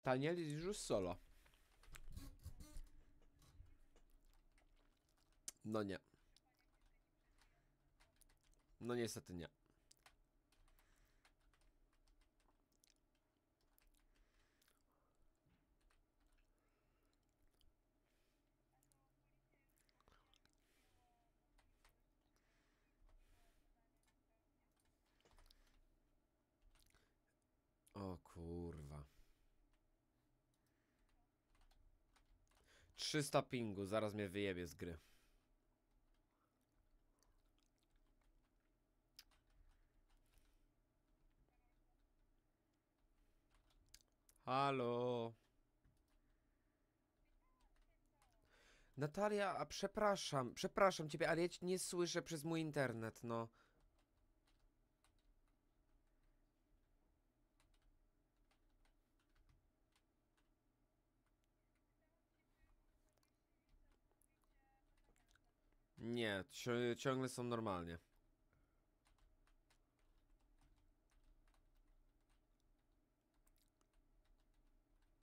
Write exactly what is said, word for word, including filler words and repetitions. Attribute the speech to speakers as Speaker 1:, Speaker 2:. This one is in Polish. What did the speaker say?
Speaker 1: Taniel jest już solo. No nie. No niestety nie. O kurwa. trzysta pingu, zaraz mnie wyjebie z gry. Halo. Natalia, a przepraszam, przepraszam ciebie, ale ja cię nie słyszę przez mój internet, no. Nie, ci ciągle są normalnie.